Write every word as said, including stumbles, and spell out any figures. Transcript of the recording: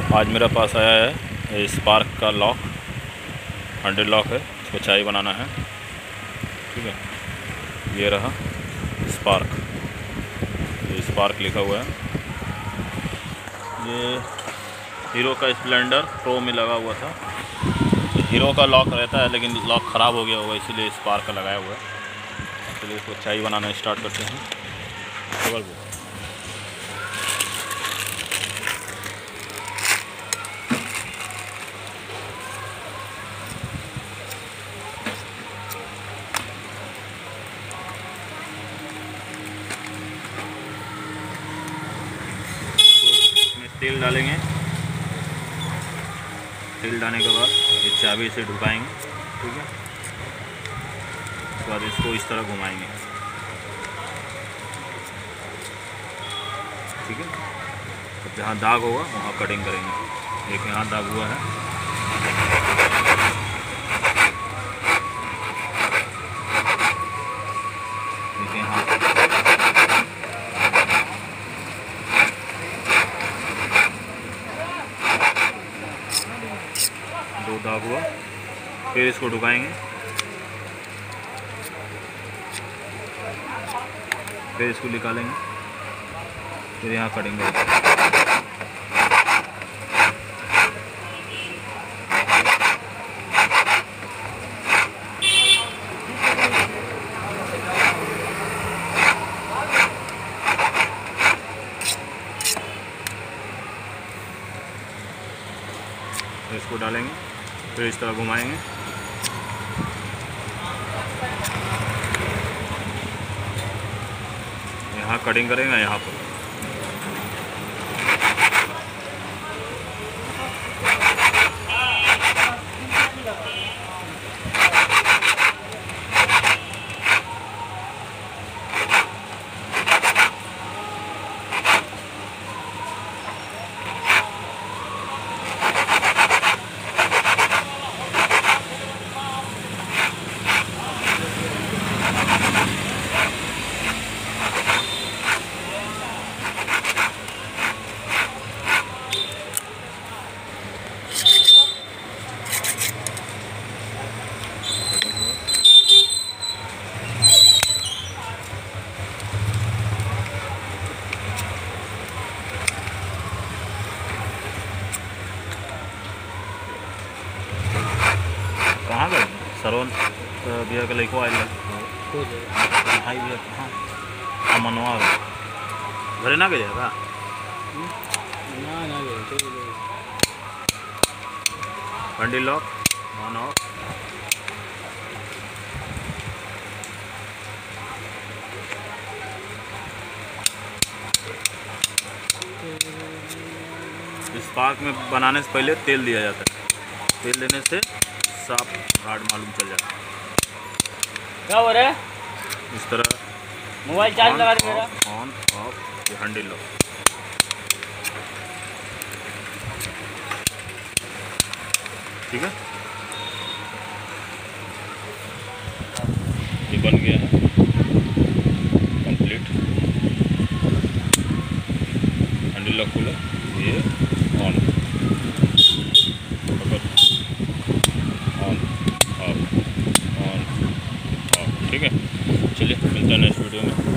आज मेरे पास आया है स्पार्क का लॉक, हैंडल लॉक है, इसको चाबी बनाना है। ठीक है, ये रहा स्पार्क, ये स्पार्क लिखा हुआ है। ये हीरो का स्प्लेंडर प्रो में लगा हुआ था। हीरो का लॉक रहता है लेकिन लॉक ख़राब हो गया होगा, इसीलिए स्पार्क का लगाया हुआ है। चलिए इसको चाबी बनाना स्टार्ट करते हैं। केवल वो तेल डालेंगे। तेल डालने के बाद ये चाबी से ढुकाएंगे। ठीक है, उसके बाद इसको इस तरह घुमाएंगे। ठीक है, तो जहाँ दाग होगा वहाँ कटिंग करेंगे। एक यहाँ दाग हुआ है, एक यहाँ दो दाग हुआ। फिर इसको ढुकाएंगे, फिर इसको निकालेंगे, फिर यहाँ कटिंग करेंगे। इसको डालेंगे, फिर इस तरह घुमाएंगे। यहाँ कटिंग करेंगे, यहाँ पर कहाँ गए सरवन बिया के लैको आए हाई बिया कहाँ हाँ मनवा घरे ना गए का ना ना गए handle lock on off. Spark में बनाने से पहले तेल दिया जाता है। तेल देने से साफ गार्ड मालूम चल जाता है। क्या हो रहा है? इस तरह मोबाइल चार्ज लगा दे मेरा। ऑन ऑफ, ये हैंडल लॉक। ठीक है, ये बन गया है कंप्लीट। हैंडल लॉक खुला, ये on on off on off. ठीक है, चलिए मिलते हैं नेक्स्ट वीडियो में।